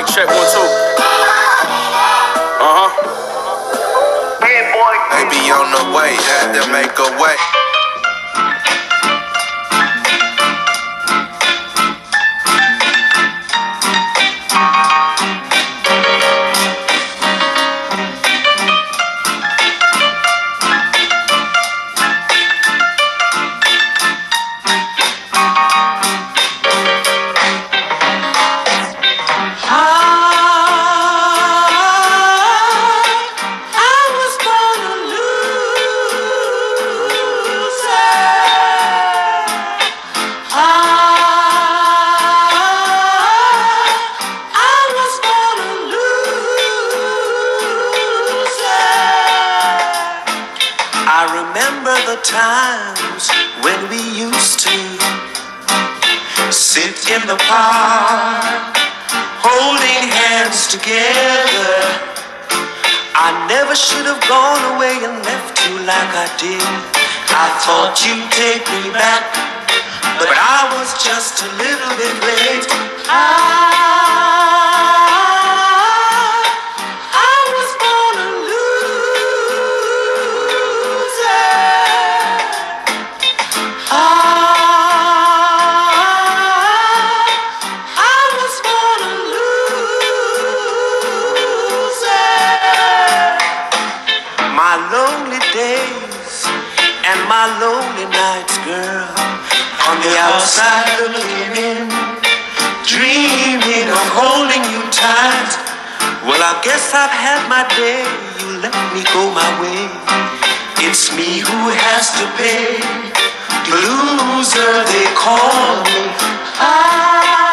Check 1, 2. Yeah, boy. Baby on the way, had to make a way. Times when we used to sit in the park, holding hands together. I never should have gone away and left you like I did. I thought you'd take me back, but I was just a little bit late. My lonely nights, girl, on the outside looking in, dreaming of holding you tight. Well, I guess I've had my day, you let me go my way. It's me who has to pay, the loser they call me.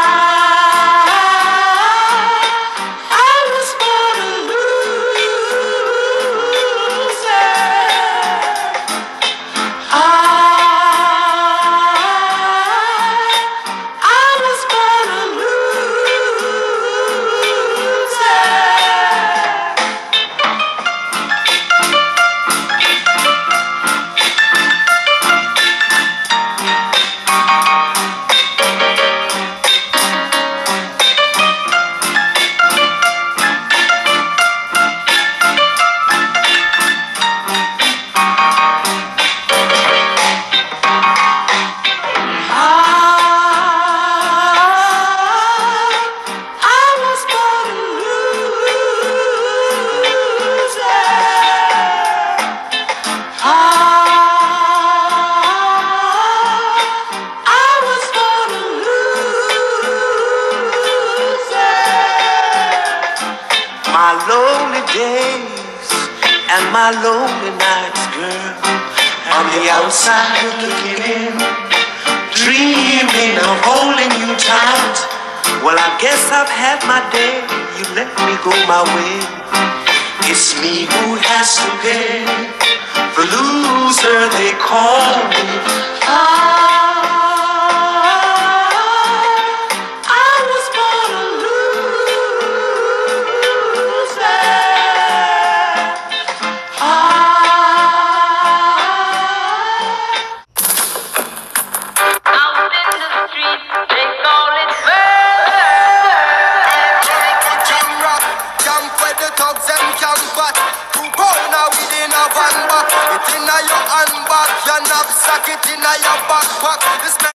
My lonely nights, girl, on the outside looking in, dreaming of holding you tight. Well, I guess I've had my day, you let me go my way. It's me who has to pay, the loser they call me. It inna your handbag, your knapsack, it inna your backpack.